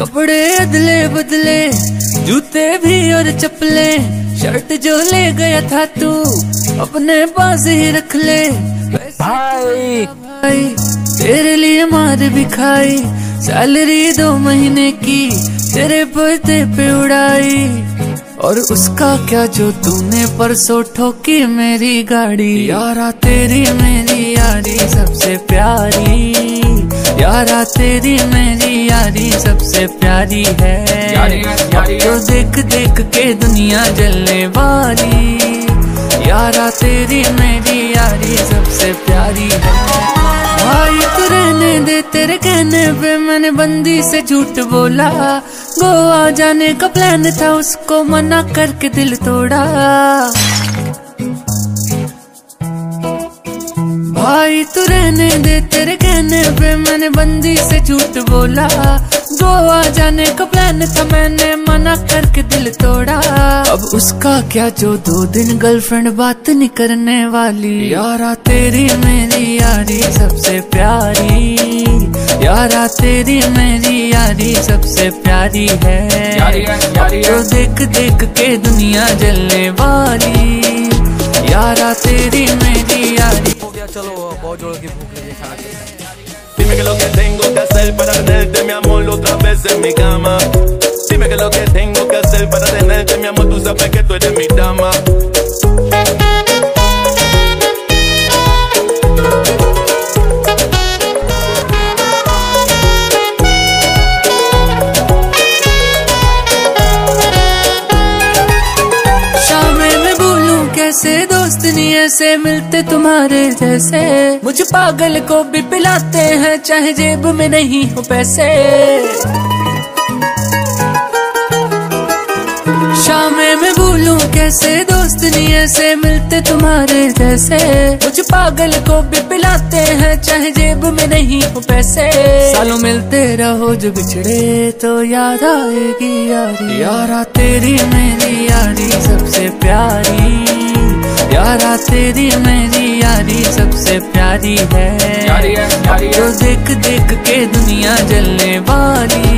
कपड़े अदले बदले, जूते भी और चप्पले, शर्ट जो ले गया था तू अपने पास ही रख ले। भाई तेरे लिए मार भी खाई, सैलरी 2 महीने की तेरे पर्दे पे उड़ाई। और उसका क्या जो तूने परसों ठोकी मेरी गाड़ी। यारा तेरी मेरी यारी सबसे प्यारी, यारा तेरी मेरी यारी सबसे प्यारी है। अब तो देख देख के दुनिया जलने वाली, यारा तेरी मेरी यारी सबसे प्यारी है। भाई तू रहने दे, तेरे कहने पे मैंने बंदी से झूठ बोला। गोवा जाने का प्लान था, उसको मना करके दिल तोड़ा। भाई तू रहने दे, तेरे कहने पे मैंने बंदी से झूठ बोला। गोवा जाने का प्लान था, मैंने मना करके दिल तोड़ा। अब उसका क्या जो 2 दिन गर्लफ्रेंड बात नहीं करने वाली। यारा तेरी मेरी यारी सबसे प्यारी, यारा तेरी मेरी यारी सबसे प्यारी है। अब तो देख देख के दुनिया जलने वाली, यारा तेरी मेरी यारी। हो गया, चलो बहुत जोर की भूख लगी, खाना चलता है। Dime que lo que tengo que hacer para tenerte, mi amor, otra vez en mi cama. Dime que lo que tengo que hacer para tenerte, mi amor, tú sabes que tú eres mi dama. कैसे दोस्त नहीं ऐसे मिलते तुम्हारे जैसे। मुझे पागल को भी पिलाते हैं, चाहे जेब में नहीं हो पैसे। शामें मैं भूलूं कैसे दोस्त नहीं ऐसे मिलते तुम्हारे जैसे। मुझे पागल को भी पिलाते हैं, चाहे जेब में नहीं हो पैसे। सालों मिलते रहो, जो बिछड़े तो याद आएगी यारी। यारा तेरी मेरी यारी सबसे प्यारी, यारा तेरी मेरी यारी सबसे प्यारी है। अब तो देख देख के दुनिया जलने वाली,